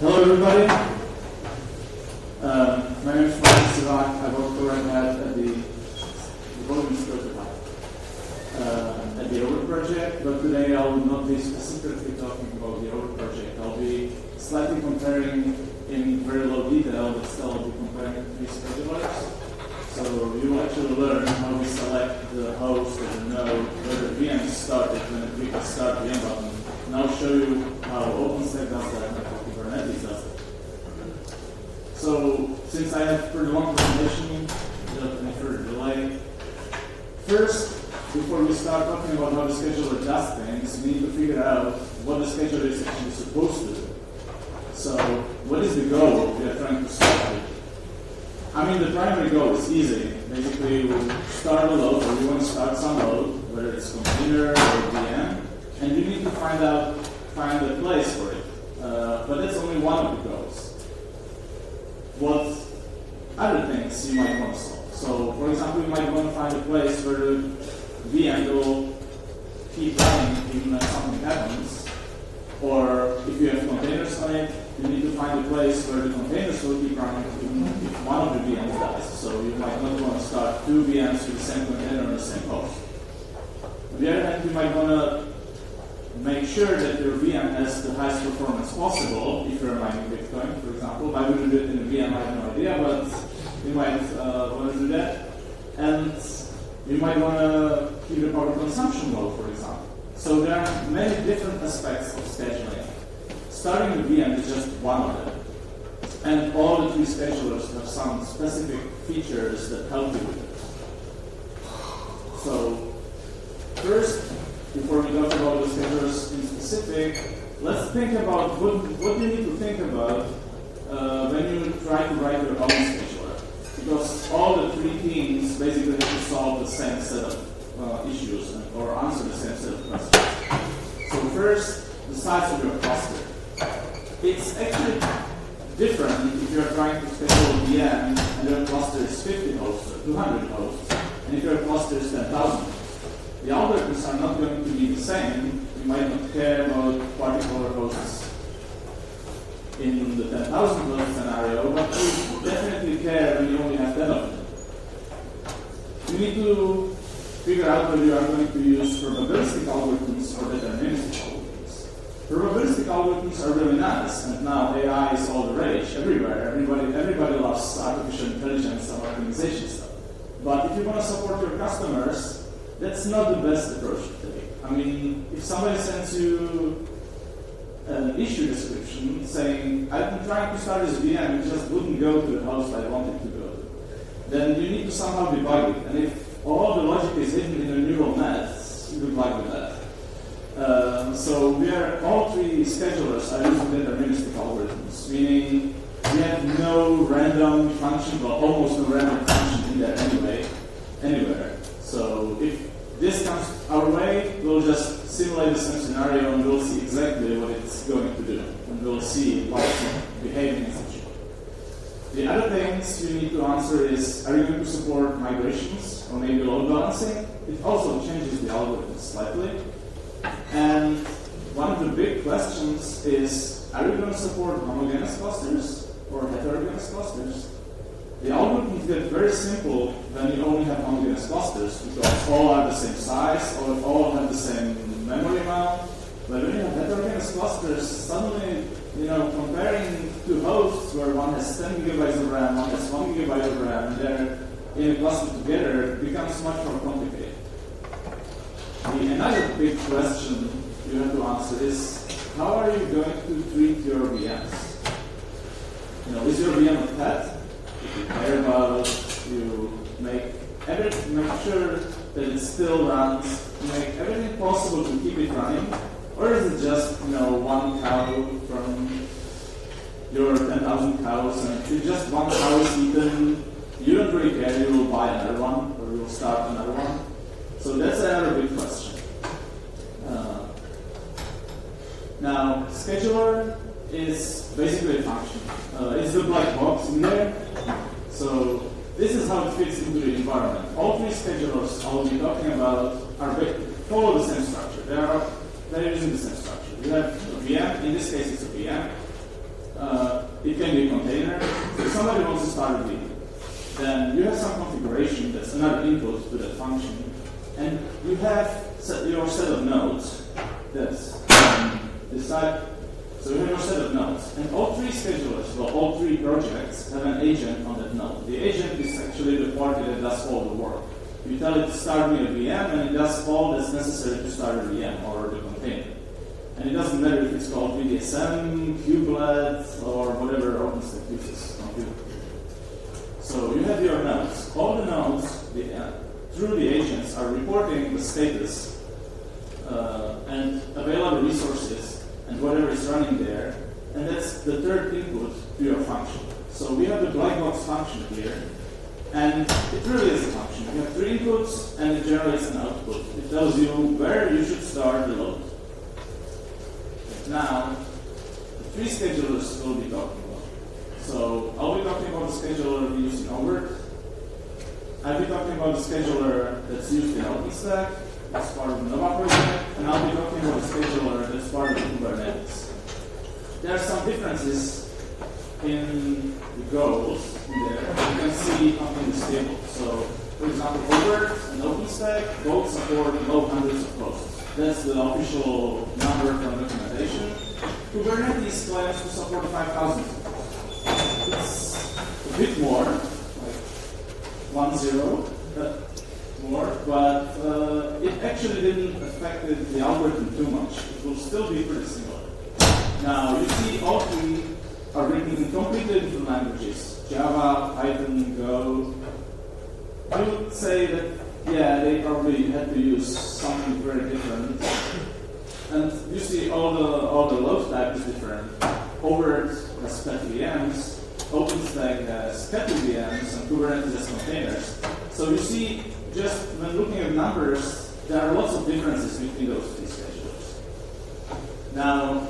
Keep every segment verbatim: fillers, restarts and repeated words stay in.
Hello, everybody. Uh, my name is Martin Sivak. I work for Red Hat at the development scope uh, at the Orbit project, but today I will not be specifically talking about the Orbit project. I'll be slightly comparing in very low detail, but still I'll be comparing three schedulers. So you will actually learn how we select the host or the node, where the V M started when we click the Start V M button. And I'll show you how OpenStack does that and how Kubernetes does it. So since I have pretty long presentation, without any further delay, first, before we start talking about how the scheduler does things, we need to figure out what the scheduler is actually supposed to do. So what is the goal we are trying to solve with? I mean, the primary goal is easy. Basically, we start a load, or we want to start some load, whether it's container or V M, and you need to find out, find a place for it. Uh, but that's only one of the goals. What other things you might want to solve? So, for example, you might want to find a place where the V M will keep running even when something happens. Or if you have containers on it, you need to find a place where the containers will keep running even if one of the V Ms dies. So you might not want to start two V Ms with the same container on the same host. On the other hand, you might want to make sure that your V M has the highest performance possible if you're mining Bitcoin, for example. Why would you do it in a V M? I have no idea, but you might uh, want to do that. And you might want to keep the power consumption low, for example. So there are many different aspects of scheduling. Starting with V M is just one of them. And all the three schedulers have some specific features that help you with it. So first, before we talk about the schedulers in specific, let's think about what, what you need to think about uh, when you try to write your own scheduler. Because all the three teams basically have to solve the same set of uh, issues and, or answer the same set of questions. So first, the size of your cluster. It's actually different if you're trying to schedule a V M and your cluster is fifty hosts or two hundred hosts, and if your cluster is ten thousand. The algorithms are not going to be the same. You might not care about particular hosts in the ten thousand host scenario, but you definitely care when you only have ten of them. You need to figure out whether you are going to use probabilistic algorithms or deterministic algorithms. Probabilistic algorithms are really nice, and now A I is all the rage everywhere. Everybody, everybody loves artificial intelligence and optimization stuff. But if you want to support your customers, that's not the best approach to take. I mean, if somebody sends you an issue description saying, I've been trying to start this V M, it just wouldn't go to the host I wanted to go to, then you need to somehow debug it. And if all the logic is hidden in a neural net, good luck with that. Um, so we are, all three schedulers are using deterministic algorithms, meaning we have no random function, well, almost no random function in there anyway, anywhere. So if this comes our way, we'll just simulate the same scenario and we'll see exactly what it's going to do. And we'll see why it's behaving in such a way. The other things you need to answer is, are you going to support migrations or maybe load balancing? It also changes the algorithm slightly. And one of the big questions is, are you going to support homogeneous clusters or heterogeneous clusters? The algorithms get very simple when you only have homogeneous clusters because all are the same size or all have the same memory amount. But when you have heterogeneous clusters, suddenly, you know, comparing two hosts where one has ten gigabytes of RAM, one has one gigabyte of RAM, and they're in a cluster together, it becomes much more complicated. The, another big question you have to answer is, how are you going to treat your V Ms? You know, is your V M a pet? If you care about it, you make every, make sure that it still runs, you make everything possible to keep it running, or is it just, you know, one cow from your ten thousand cows, and if it's just one cow is eaten, you don't really care, you will buy another one, or you will start another one. So that's another big question. Uh, now, scheduler is basically a function. Uh, it's the black box in there. So this is how it fits into the environment. All three schedulers I'll be talking about are follow the same structure. They are they're using the same structure. You have a V M. In this case, it's a V M. Uh, it can be a container. So if somebody wants to start a V M, then you have some configuration that's another input to that function. And you have set your set of nodes that's um, decide. So you have your set of nodes. And all three schedulers, well, all three projects have an agent on that node. The agent is actually the party that does all the work. You tell it to start me a V M, and it does all that's necessary to start a V M or the container. And it doesn't matter if it's called V D S M, Kubelet, or whatever OpenStack uses computer. So you have your nodes. All the nodes, the, uh, through the agents, are reporting the status uh, and available resources and whatever is running there. And that's the third input to your function. So we have the black box function here. And it really is a function. You have three inputs, and it generates an output. It tells you where you should start the load. Now, the three schedulers we'll be talking about. So I'll be talking about the scheduler we use in Overt. I'll be talking about the scheduler that's used in OpenStack, that's part of the Nova project, and I'll be talking about the scheduler that's part of Kubernetes. There are some differences in the goals in there. You can see up in this table. So, for example, Overt and OpenStack both support low hundreds of hosts. That's the official number from documentation. Kubernetes claims to support five thousand. It's a bit more, like one zero uh, more, but uh, it actually didn't affect the algorithm too much. It will still be pretty similar. Now, you see all three are written in completely different languages. Java, Python, Go. I would say that, yeah, they probably had to use something very different. And you see all the all the load type is different. Overt has pet V Ms, OpenStack has cat V Ms, and Kubernetes has containers. So you see, just when looking at numbers, there are lots of differences between those three schedulers. Now,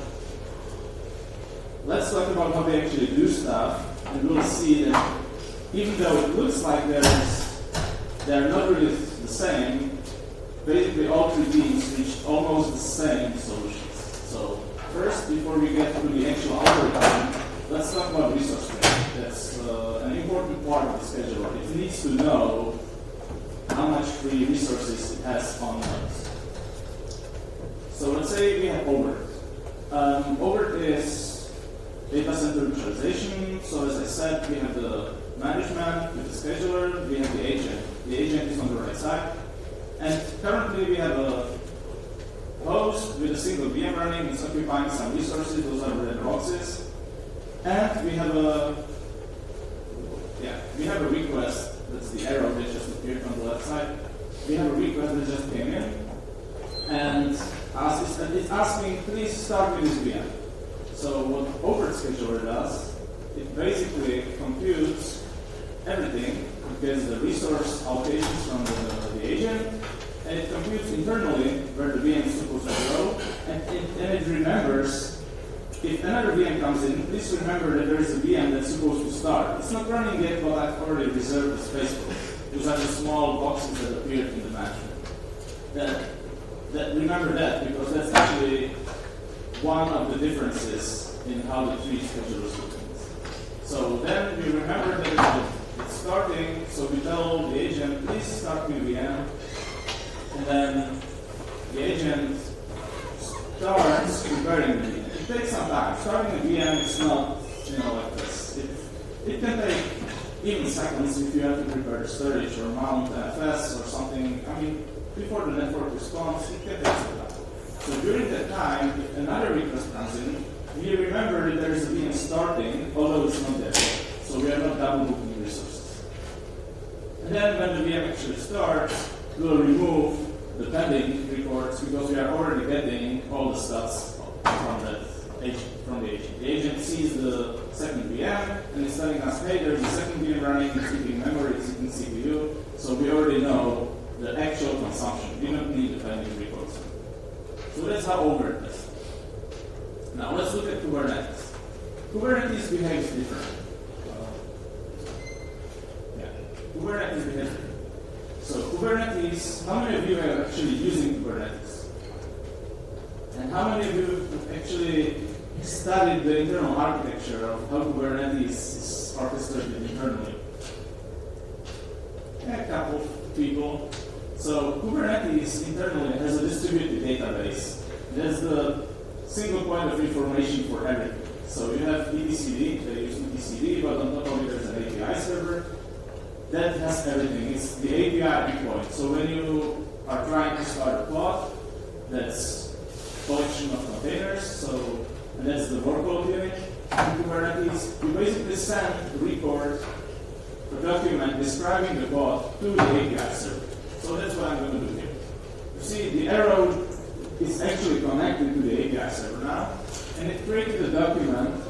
let's talk about how they actually do stuff, and we'll see that even though it looks like there's they're not really the same, basically all three teams reached almost the same solutions. So first, before we get to the actual algorithm, let's talk about resource management. That's uh, an important part of the scheduler. It needs to know how much free resources it has on nodes. So let's say we have Overt. Um, Overt is data center virtualization. So as I said, we have the management with the scheduler, we have the agent. The agent is on the right side. And currently we have a host with a single V M running. It's occupying some resources. Those are red boxes. And we have a yeah, we have a request. That's the arrow that just appeared on the left side. We have a request that just came in. And asks, it's asking, please start with this V M. So what Overt Scheduler does, it basically computes everything. It gets the resource allocations from the, the agent, and it computes internally where the V M is supposed to go, and it, and it remembers if another V M comes in, please remember that there is a V M that's supposed to start. It's not running yet, but I've already reserved the space for it. Those are the small boxes that appeared in the management. That, that, remember that, because that's actually one of the differences in how the three schedulers do things. So then we remember that it's starting, so we tell the agent, please start with V M, and then the agent starts preparing the V M. It takes some time. Starting a V M is not, you know, like this. It, it can take even seconds if you have to prepare the storage or mount N F S or something. I mean, before the network responds, it can take some time. So during that time, if another request comes in, we remember that there is a V M starting, although it's not there. So we are not double booking resources. And then when the V M actually starts, we'll remove the pending records because we are already getting all the stats from that agent, from the agent. The agent sees the second V M and it's telling us, hey, there's a second V M running, it's eating memory, it's eating C P U. So we already know the actual consumption. We don't need the pending records. So that's how Overt does. Now let's look at Kubernetes. Kubernetes behaves different. Uh, yeah, Kubernetes behaves different. So Kubernetes, how many of you are actually using Kubernetes? And how many of you have actually studied the internal architecture of how Kubernetes is orchestrated internally. A couple of people. So Kubernetes internally has a distributed database. That's the single point of information for everything. So you have etcd, they use etcd, but on top of it there's an A P I server. That has everything. It's the A P I endpoint. So when you are trying to start a pod, that's a collection of containers, so and that's the workload unit in Kubernetes. You basically send a record, a document describing the pod to the A P I server. So that's what I'm going to do here. You see, the arrow is actually connected to the A P I server now, and it created a document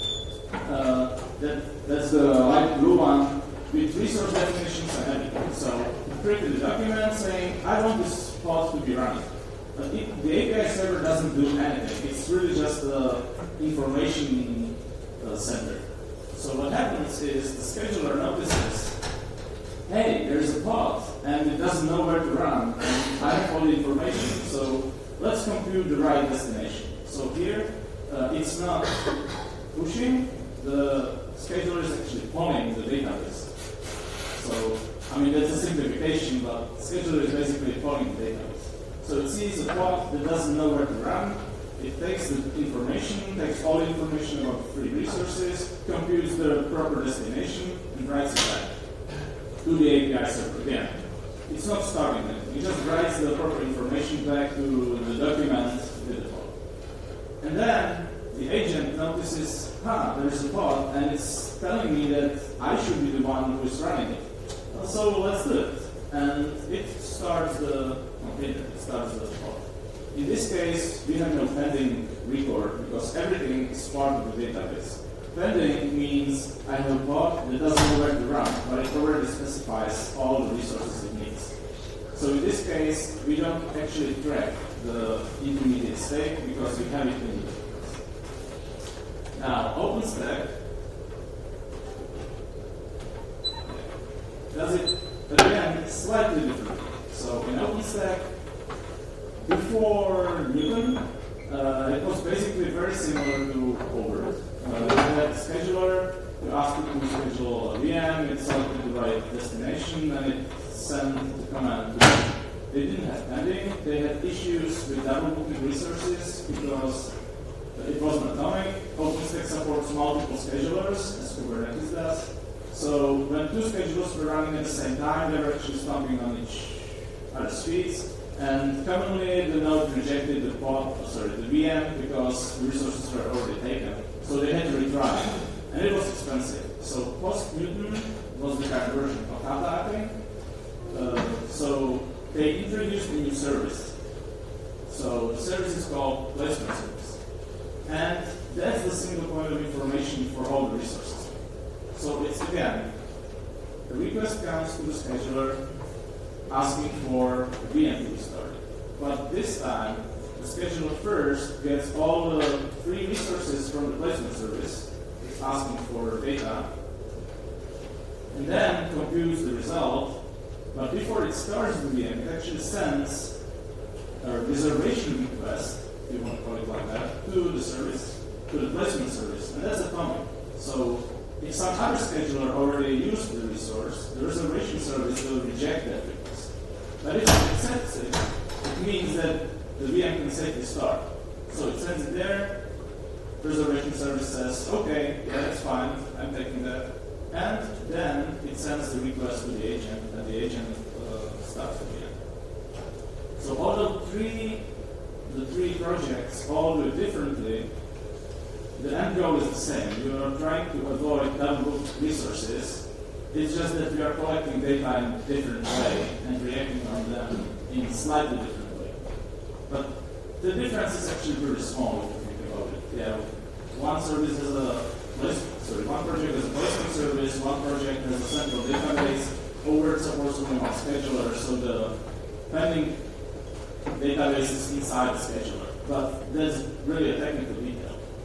uh, that that's the light blue one with resource definitions and everything. So it created a document saying, I want this pod to be running. But it, the A P I server doesn't do anything. It's really just an information uh, center. So what happens is the scheduler notices, hey, there's a pod, and it doesn't know where to run. And I have all the information, so let's compute the right destination. So here, uh, it's not pushing. The scheduler is actually polling the database. So, I mean, that's a simplification, but scheduler is basically polling the database. So it sees a pod that doesn't know where to run. It takes the information, takes all the information about free resources, computes the proper destination, and writes it back to the A P I server again. It's not starting it. It just writes the proper information back to the document with the pod. And then the agent notices, huh, there's a pod, and it's telling me that I should be the one who is running it. So let's do it. And it starts the container, it starts the pod. In this case, we have no pending record because everything is part of the database. Pending means I have a pod that doesn't know where to run, but it already specifies all the resources it needs. So in this case, we don't actually track the intermediate state because we have it in the database. Now, OpenStack does it again slightly differently. So in OpenStack, before Newton, uh, it was basically very similar to Overt. Uh, you had a scheduler, you asked it to schedule a V M, it selected the right destination, and it sent the command to it. They didn't have pending, they had issues with double booking resources because it wasn't atomic. OpenStack supports multiple schedulers, as Kubernetes does. So when two schedulers were running at the same time, they were actually stomping on each other's feet. And commonly, the node rejected the pod, oh, sorry, the V M because the resources were already taken. So they had to retry, and it was expensive. So post-Newton was the current version of Kata, I think. Uh, so they introduced a new service. So the service is called placement service, and that's the single point of information for all the resources. So it's again, the request comes to the scheduler asking for a V M to be started. But this time, the scheduler first gets all the free resources from the placement service, it's asking for data, and then computes the result. But before it starts the V M, it actually sends a reservation request, if you want to call it like that, to the service, to the placement service, and that's atomic. So if some other scheduler already used the resource, the reservation service will reject that request. But if it accepts it, it means that the V M can safely start. So it sends it there, the reservation service says, okay, yeah, that's fine, I'm taking that. And then it sends the request to the agent, and the agent uh, starts the V M. So although three, the three projects all do it differently, the end goal is the same. You are trying to avoid double resources. It's just that we are collecting data in a different way and reacting on them in a slightly different way. But the difference is actually pretty small if you think about it. Yeah, one service has a placement, sorry, one project has a placement service, one project has a central database. Overt supports only one scheduler, so the pending database is inside the scheduler. But that's really a technical detail.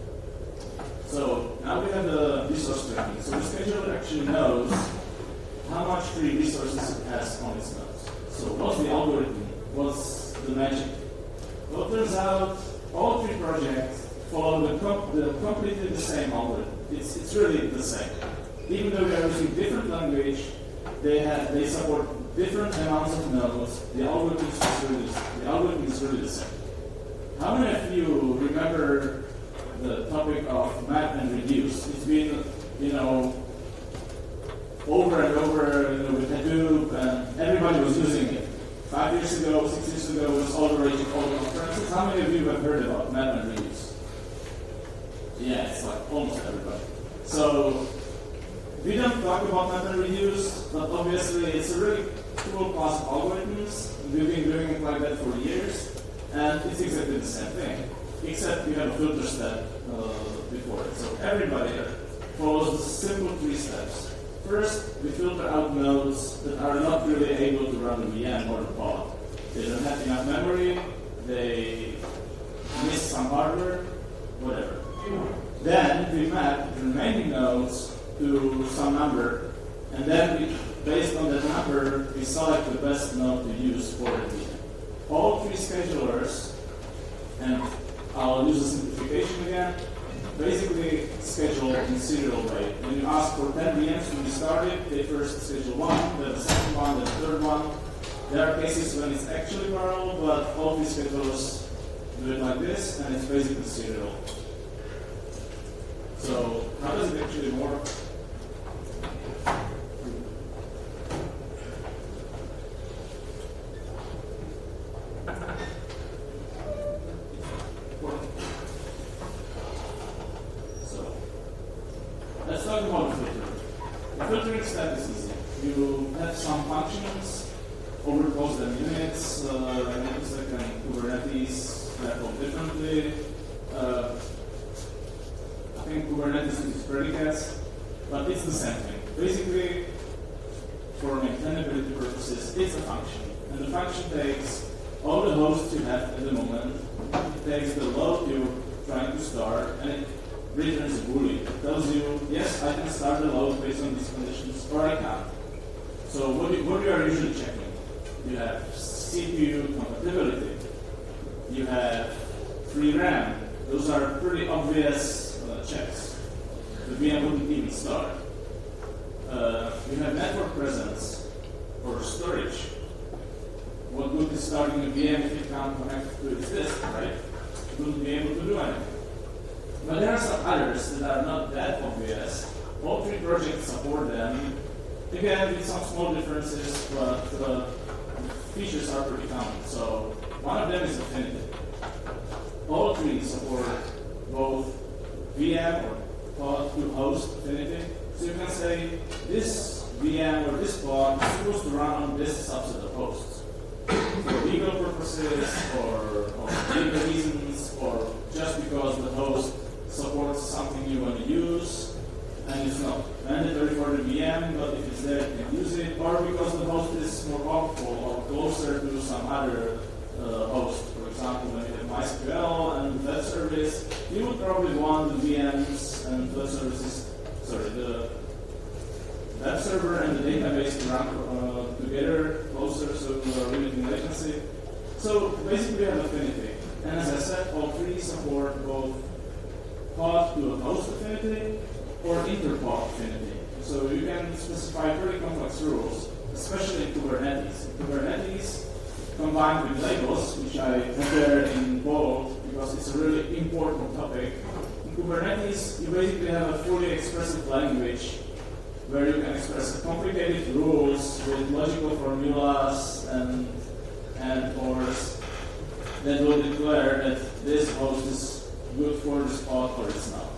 So now we have the resource tracking. So the scheduler actually knows how much free resources it has on its nodes. So what's the algorithm? What's the magic? Well, it turns out all three projects follow the, com the completely the same algorithm. It's, it's really the same. Even though they are using different language, they have they support different amounts of nodes. The algorithm is really the algorithm is really the same. How many of you remember the topic of map and reduce? It's been, you know, over and over, you know, with Hadoop, and everybody was using it. Five years ago, six years ago, it was all the rage at all the conferences. How many of you have heard about map and reduce? Yeah, it's like almost everybody. So we don't talk about map and reduce, but obviously it's a really cool class of algorithms. We've been doing it like that for years. And it's exactly the same thing, except you have a filter step uh, before it. So everybody follows the simple three steps. First, we filter out nodes that are not really able to run the V M or the pod. They don't have enough memory, they miss some hardware, whatever. Then we map the remaining nodes to some number, and then we, based on that number, we select the best node to use for the V M. All three schedulers, and I'll use a simplification again, basically schedule in serial way. When you ask for ten V Ms to be started, they first schedule one, then the second one, then the third one. There are cases when it's actually parallel, but all these schedulers do it like this, and it's basically serial. So how does it actually work? Let's talk about the filtering. The filtering step is easy. You have some functions, overclose them units, uh, Nipsec and Kubernetes handle differently. Uh, I think Kubernetes uses predicates, but it's the same thing. Basically, for maintainability purposes, it's a function. And the function takes all the hosts you have at the moment, it takes the load you're trying to start, and it returns a boolean. It tells you, yes, I can start the load based on these conditions, or I can't. So what you, what you are usually checking? You have C P U compatibility. You have free RAM. Those are pretty obvious uh, checks. The V M wouldn't even start. Uh, you have network presence or storage. What good is starting a V M if it can't connect to its disk, right? It wouldn't be able to do anything. But there are some others that are not that obvious. All three projects support them. Again, with some small differences, but uh, features are pretty common. So one of them is Affinity. All three support both V M or pod to host Affinity. So you can say this V M or this pod is supposed to run on this subset of hosts. For legal purposes, or for legal reasons, or just because the host supports something you want to use, and it's not mandatory for the V M, but if it's there, you can use it, or because the host is more powerful or closer to some other uh, host. For example, when you have MySQL and web service, you would probably want the V Ms and web services, sorry, the web server and the database to run uh, together closer, so you are limiting latency. So basically, you have Affinity. And as I said, all three support both pod to a host affinity or interpod affinity. So you can specify pretty complex rules, especially in Kubernetes. In Kubernetes, combined with labels, which I have there in bold because it's a really important topic. In Kubernetes, you basically have a fully expressive language where you can express complicated rules with logical formulas and and ors that will declare that this host is good for this pod or it's not.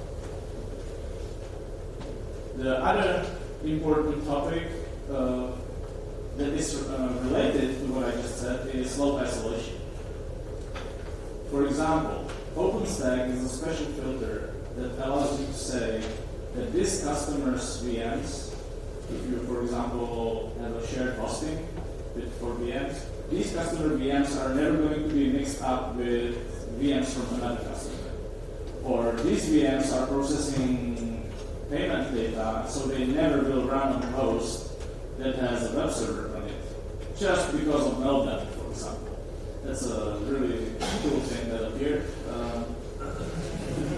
The other important topic uh, that is uh, related to what I just said is load isolation. For example, OpenStack is a special filter that allows you to say that this customer's V Ms, if you, for example, have a shared hosting with four V Ms, these customer V Ms are never going to be mixed up with V Ms from another customer. Or these V Ms are processing payment data, so they never will run on a host that has a web server on it, just because of Meltdown, for example. That's a really cool thing that appeared. Uh,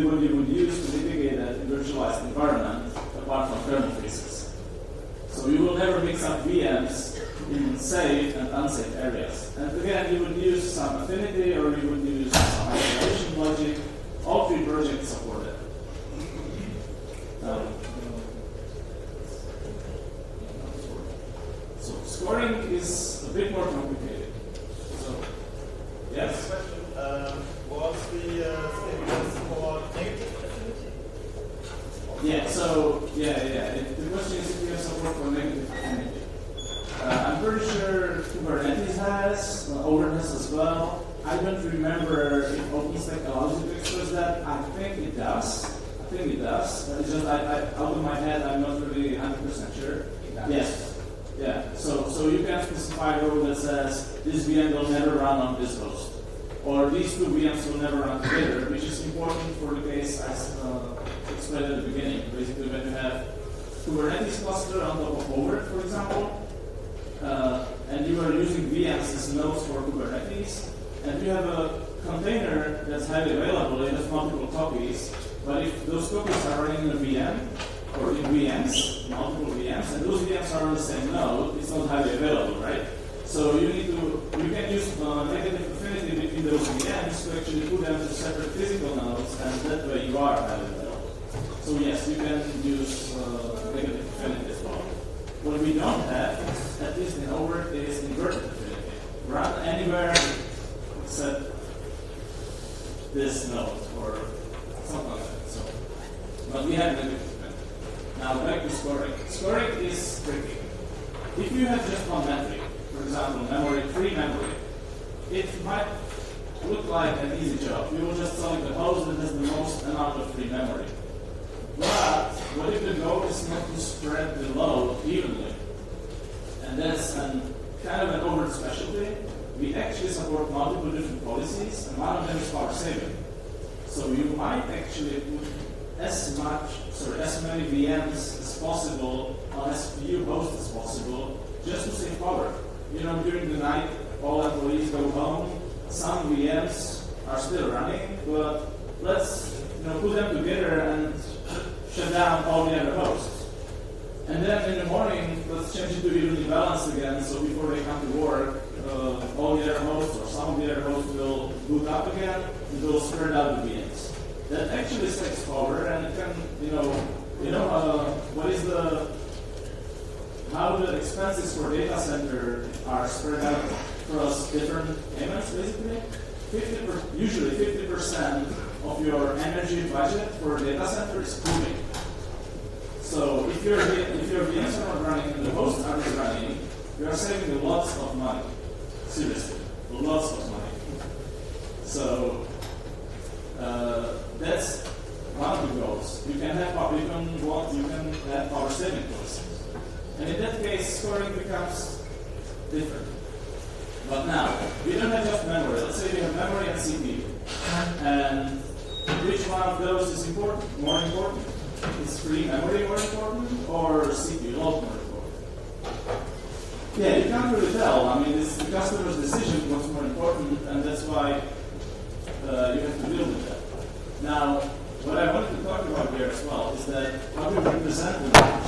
basically what you would use to mitigate a virtualized environment apart from kernel freezes. So you will never mix up V Ms in safe and unsafe areas. And again, you would use some affinity or you would use some isolation logic. All three projects support it. Um, so scoring is a bit more complicated. So, yes? Question, um, was the uh, stimulus for negative affinity? Yeah, so, yeah, yeah. It, the question is if you have support for negative affinity. Uh, I'm pretty sure Kubernetes has, uh, Over has as well. I don't remember if OpenStack allows you to express that. I think it does. I think it does. But it's just, I, I, out of my head, I'm not really one hundred percent sure. Yes. Yeah. So, so you can specify a rule that says this V M will never run on this host, or these two V Ms will never run together, which is important for the case I uh, explained at the beginning. Basically, when you have Kubernetes cluster on top of Over, for example, uh, and you are using V Ms as nodes for Kubernetes, and you have a container that's highly available, it has multiple copies, but if those copies are running in a V M, or in V Ms, multiple V Ms, and those V Ms are on the same node, it's not highly available, right? So you need to, you can use uh, negative affinity between those V Ms to actually put them to separate physical nodes, and that way you are highly available. So yes, you can use uh, negative affinity as well. What we don't have, at least in Over, is inverted affinity. Run anywhere except this node, or something like that. So, but we have negative affinity. Now back to scoring. Scoring is tricky. If you have just one metric, for example, memory, free memory, it might look like an easy job. You will just select the host that has the most amount of free memory. But what if the goal is not to spread the load evenly? And that's an, kind of an overt specialty. We actually support multiple different policies, and one of them is power saving. So you might actually put as much, sorry, as many V Ms as possible on as few hosts as possible, just to save power. You know, during the night, all employees go home. Some V Ms are still running, but let's you know put them together and shut down all the other hosts. And then in the morning, let's change it to evenly balanced again. So before they come to work, uh, all the other hosts or some of the other hosts will boot up again, and they'll spread out the V Ms. That actually saves power, and it can, you know, you know, uh, what is the, how the expenses for data center are spread out across different payments, basically. fifty per, usually fifty percent of your energy budget for a data center is cooling. So if your if your V Ms are not running and the hosts are not running, you are saving lots of money. Seriously, lots of money. So uh, that's one of the goals. You can have power, you can want, you can have power saving policies, and in that case, scoring becomes different. But now we don't have just memory. Let's say we have memory and C P U, and which one of those is important? More important? Is free memory more important, or C P U load more important? Yeah, you can't really tell. I mean, it's the customer's decision what's more important, and that's why uh, you have to deal with that. Now, what I wanted to talk about here as well is that how we represent the numbers.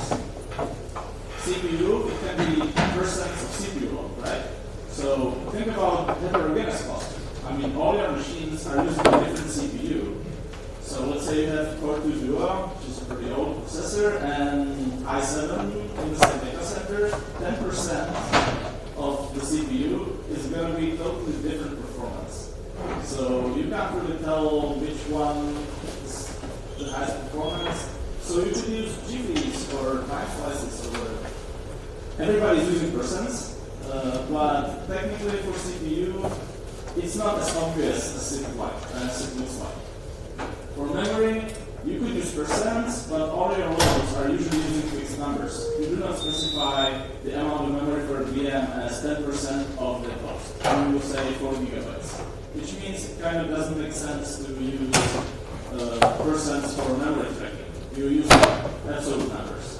C P U, it can be percents of C P U load, right? So think about heterogeneous cluster. I mean, all your machines are using a different C P U. So let's say you have Core two Duo, which is a pretty old processor, and i seven in the same data center. ten percent of the C P U is going to be totally different performance. So you can't really tell which one is the highest performance. So you could use G Vs or time slices or whatever. Everybody's using percents, uh, but technically for C P U, it's not as obvious as it, like, as it looks like. For memory, you could use percents, but all your loads are usually using fixed numbers. You do not specify the amount of memory for a V M as ten percent of the cost. You will say four gigabytes, which means it kind of doesn't make sense to use uh, percents for memory tracking. You use absolute numbers.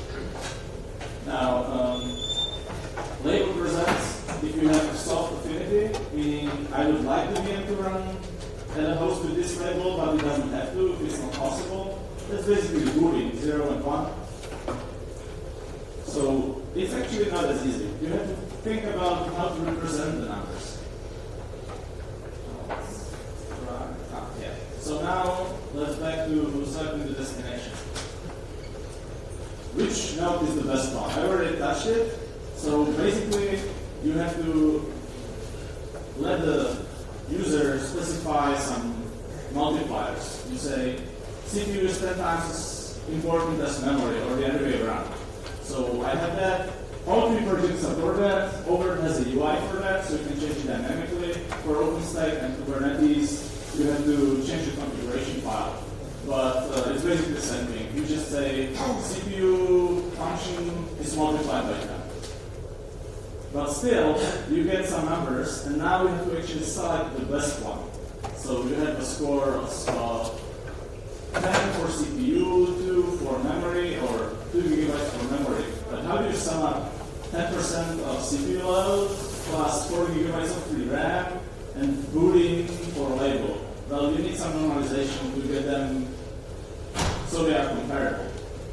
Now, um, label presents, if you have a soft affinity, meaning I would like the V M to run add a host with this label, but it doesn't have to if it's not possible. That's basically booting, zero and one. So it's actually not as easy. You have to think about how to represent the numbers. Ah, yeah. So now let's back to selecting the destination. Which node is the best one? I already touched it. So basically, you have to let the user specify some multipliers. You say C P U is ten times as important as memory, or the other way around. So I have that. All three projects support that. Overt has a U I for that, so you can change it dynamically. For OpenStack and Kubernetes, you have to change the configuration file. But uh, it's basically the same thing. You just say C P U function is multiplied by ten. But still, you get some numbers, and now you have to actually select the best one. So you have a score of uh, ten for C P U, two for memory, or two gigabytes for memory. But how do you sum up ten percent of C P U load plus four gigabytes of free RAM and booting for label? Well, you need some normalization to get them so they are comparable.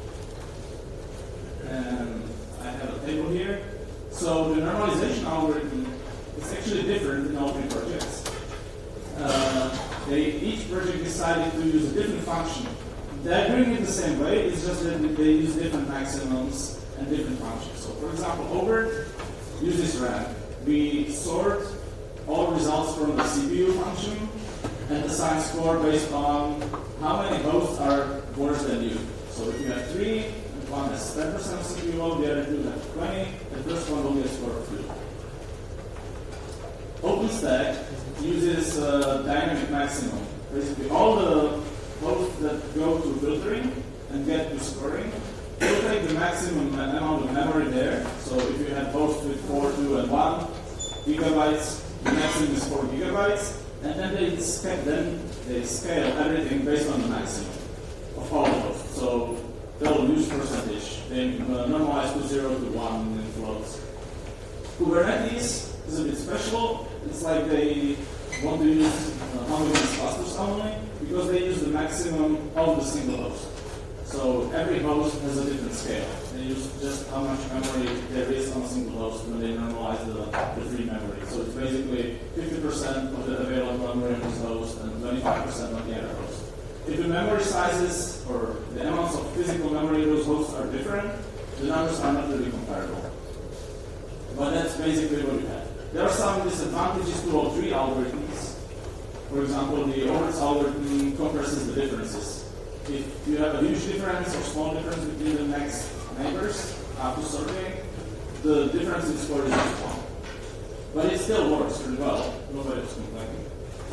And I have a table here. So the normalization algorithm is actually different in all three projects. Uh, they, each project decided to use a different function. They're doing it the same way, it's just that they use different maximums and different functions. So for example, Overt uses RAM. We sort all results from the C P U function and assign score based on how many hosts are worse than you. So if you have three, one has ten percent of C P U load, the other two have twenty, the first one will get a score of two. OpenStack uses uh, dynamic maximum. Basically, all the hosts that go to filtering and get to scoring will take the maximum amount of memory there. So if you have hosts with four, two, and one gigabytes, the maximum is four gigabytes, and then they, sca then they scale everything based on the maximum of all the hosts. So they'll use percentage. They uh, normalize to zero to one in floats. Kubernetes is a bit special. It's like they want to use uh, homogeneous clusters only because they use the maximum of the single host. So every host has a different scale. They use just how much memory there is on a single host when they normalize the, the free memory. So it's basically fifty percent of the available memory on this host and twenty-five percent on the other host. If the memory sizes or the amounts of physical memory those hosts are different, the numbers are not really comparable. But that's basically what we have. There are some disadvantages to all three algorithms. For example, the Overt's algorithm compresses the differences. If you have a huge difference or small difference between the next neighbors after sorting, the difference in score is just one. But it still works really well. Nobody was complaining.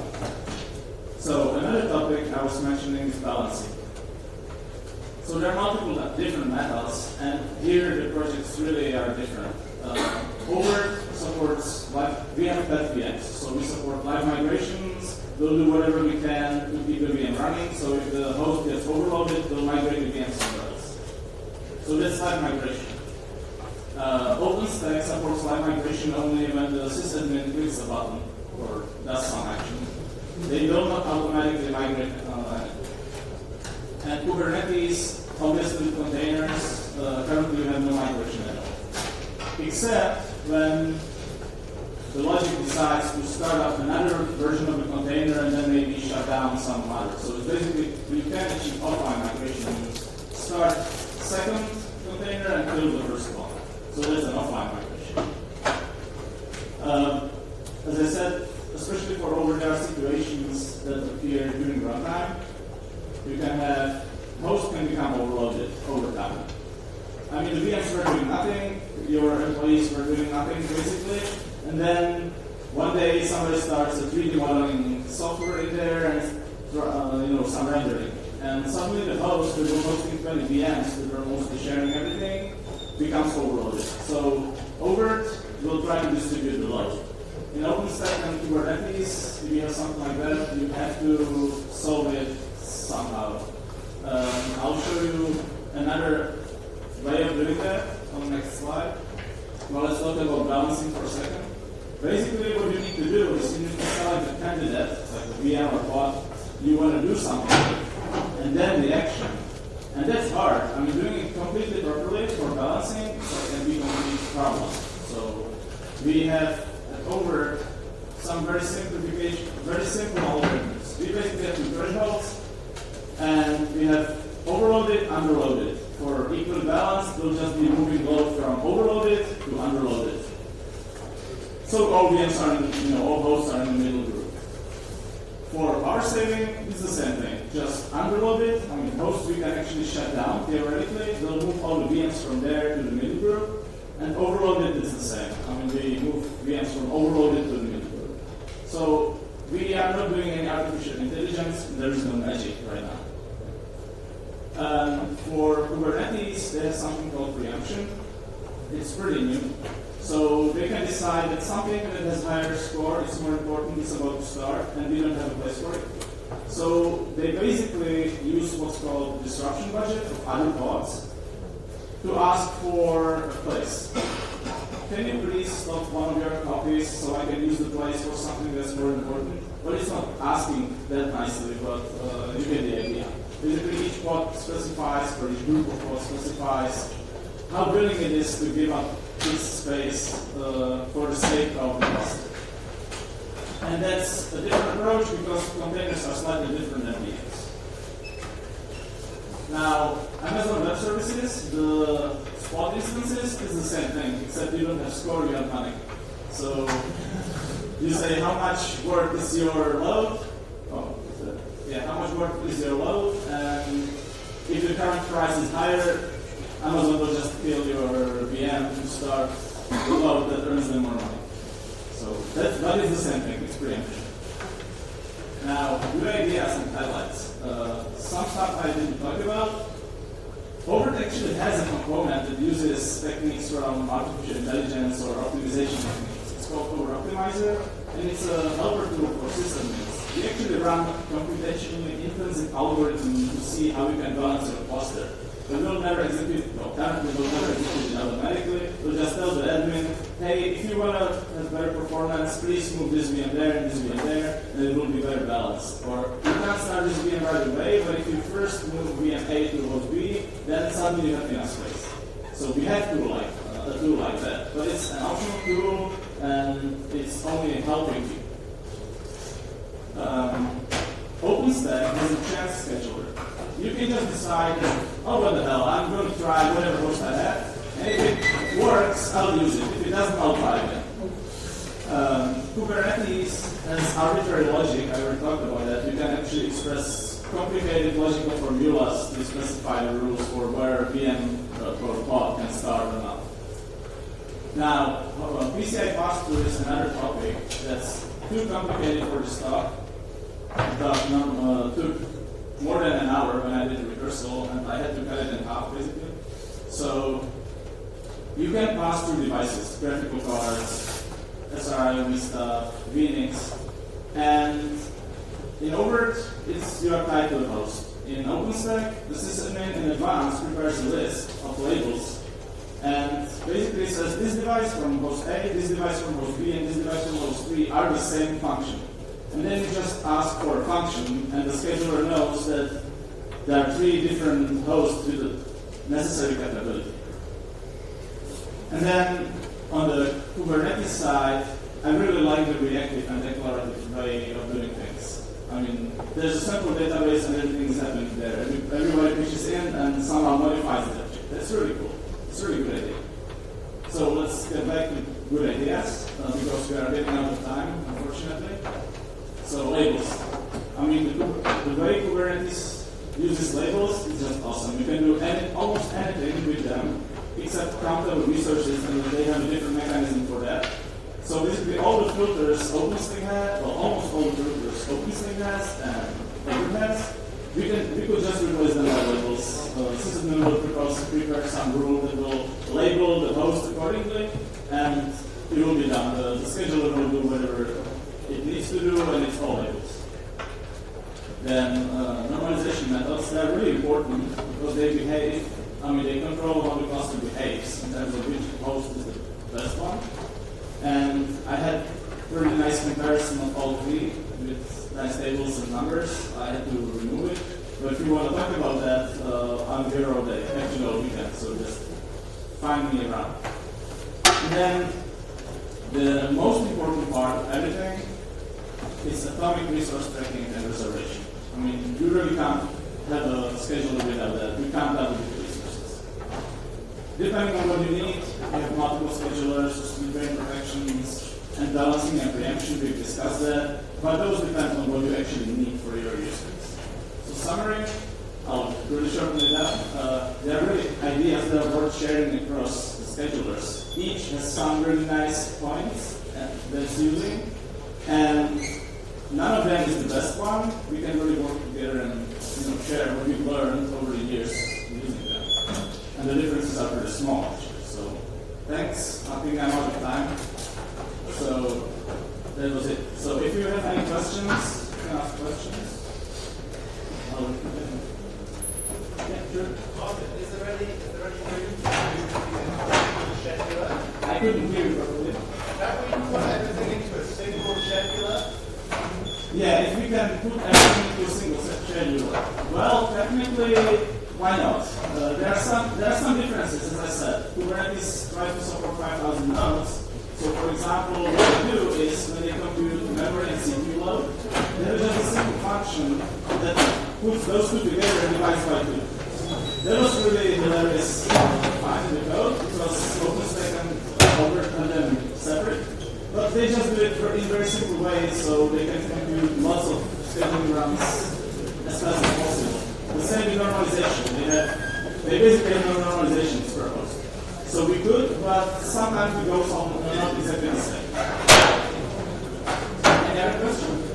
So another topic I was mentioning is balancing. So there are multiple different methods, and here the projects really are different. Uh, Overt supports live, we have pet V Ms, so we support live migrations. We'll do whatever we can to keep the V M running. So if the host gets overloaded, we'll migrate the V M somewhere else. So that's live migration. Uh, OpenStack supports live migration only when the sysadmin clicks a button or does some action. They do not automatically migrate uh, and Kubernetes, obviously with containers, uh, currently we have no migration at all. Except when the logic decides to start up another version of the container and then maybe shut down some other. So it's basically, you can achieve offline migration. You start second container and kill the first one. So that's an offline migration. Um, as I said, especially for over there are situations that appear during runtime. You can have, hosts can become overloaded over time. I mean, the V Ms were doing nothing, your employees were doing nothing, basically, and then one day somebody starts a three D modeling software in there and uh, you know, some rendering. And suddenly the host, that were hosting twenty V Ms that were mostly sharing everything, becomes overloaded. So Overt will try to distribute the load. In OpenStack and Kubernetes, if you have something like that, you have to solve it somehow. Um, I'll show you another way of doing that on the next slide. Well, let's talk about balancing for a second. basically what you need to do is you need to select a candidate, like a V M or pod, you want to do something, and then the action. And that's hard. I mean, doing it completely properly for balancing so can be a complete problem. So we have over some very simplification, very simple algorithms. We basically have two thresholds, and we have overloaded, underloaded. For equal balance, we'll just be moving load from overloaded to underloaded. So all V Ms are, in, you know, all hosts are in the middle group. For power saving, it's the same thing. Just underloaded. I mean, hosts we can actually shut down theoretically. They'll move all the V Ms from there to the middle group. And overloaded is the same. I mean, we move V Ms from overloaded to the middle group. So we are not doing any artificial intelligence. There is no magic right now. Um, for Kubernetes, they have something called preemption. It's pretty new. So they can decide that something that has higher score is more important, it's about to start, and we don't have a place for it. So they basically use what's called disruption budget of other pods to ask for a place. Can you please stop one of your copies so I can use the place for something that's more important? But it's not asking that nicely, but uh, you get the idea. Basically, each pod specifies, or each group of pods specifies how willing it is to give up this space uh, for the sake of the cluster. And that's a different approach because containers are slightly different than V Ms. Now, Amazon Web Services, the spot instances is the same thing, except you don't have score, you have money. So you say how much work is your load? Oh, yeah, how much work is your load? And if the current price is higher, Amazon will just kill your V M to start the load that earns them more money. So that, that is the same thing, it's preemption. Now, good ideas and highlights. Uh, some stuff I didn't talk about. Overt actually has a component that uses techniques from artificial intelligence or optimization techniques. It's called Over Optimizer, and it's a helper tool for system mix. We actually run computationally intensive algorithms to see how we can balance your cluster. But we'll never execute, well, currently we'll never execute it automatically. We'll just tell the admin, hey, if you want to have better performance, please move this V M there and this V M there, and it will be better balanced. Or you can't start this V M right away, but if you first move V M A to host B, then suddenly you have enough space. So we have tool like, uh, a tool like that. But it's an optional tool, and it's only helping you. Um, OpenStack has a chance scheduler. You can just decide, oh, what the hell, I'm going to try whatever host I have. And if it works, I'll use it. If it doesn't, I'll try again. Um, Kubernetes has arbitrary logic. I already talked about that. You can actually express complicated logical formulas to specify the rules for where V M uh, or pod can start or not. Now, uh, P C I pass-through is another topic that's too complicated for this talk. It uh, took more than an hour when I did the rehearsal, and I had to cut it in half, basically. So you can pass through devices, graphical cards, S R I O V stuff, V NICs, and in Overt, it's you are tied to the host. In OpenStack, the sysadmin in advance prepares a list of labels, and basically says this device from host A, this device from host B, and this device from host three are the same function. And then you just ask for a function, and the scheduler knows that there are three different hosts with the necessary capability. And then on the Kubernetes side, I really like the reactive and declarative way of doing things. I mean, there's a central database and everything is happening there. Everybody pitches in and somehow modifies the object. That's really cool. It's a really good idea. So let's get back to good ideas, uh, because we are getting out of time, unfortunately. So labels. I mean, the, the way Kubernetes uses labels is just awesome. You can do any, almost anything with them, except countable resources, and they have a different mechanism for that. So basically, all the filters OpenStack has, well, almost all the filters OpenStack has and Overt has, we can we could just replace them by labels. Uh, sysadmin will propose prepare some rule that will label the host accordingly, and it will be done. The, the scheduler will do whatever it needs to do, and it's all labels. Then uh, normalization methods, they're really important because they behave, I mean, they control how the cluster behaves in terms of which host is the best one. And I had really nice comparison of all three with nice tables and numbers. I had to remove it. But if you want to talk about that, uh, I'm here all day, actually all weekend, so just find me around. And then the most important part of everything is atomic resource tracking and reservation. I mean, you really can't have a scheduler without that. You can't have it. Depending on what you need, you have multiple schedulers, split brain protections, and balancing and preemption. We've discussed that, but those depend on what you actually need for your use case. So summary, I'll really shorten it down. Uh, there are really ideas that are worth sharing across the schedulers. Each has some really nice points that's using, and none of them is the best one. We can really work together and you know, share what we've learned over the years using them. And the differences are pretty small, actually. So, thanks. I think I'm out of time. So, that was it. So, if you have any questions, you can ask questions. I'll yeah, sure. Is there any, is there any room to use scheduler? I couldn't hear you properly. Can we put everything into a single scheduler? Yeah, if we can put everything into a single scheduler. Well, technically, why not? Uh, there are some there are some differences, as I said. Kubernetes tries to support five thousand nodes. So, for example, what they do is when they compute memory and C P U load, there is just a simple function that puts those two together and divides by two. That was really hilarious find in the code because OpenStack and overturn them separate. But they just do it in very simple ways, so they can compute lots of scheduling runs as fast as possible. The same with normalization. They have, they basically have no normalization proposed. So we could, but sometimes we go on not exactly the same. Any other questions?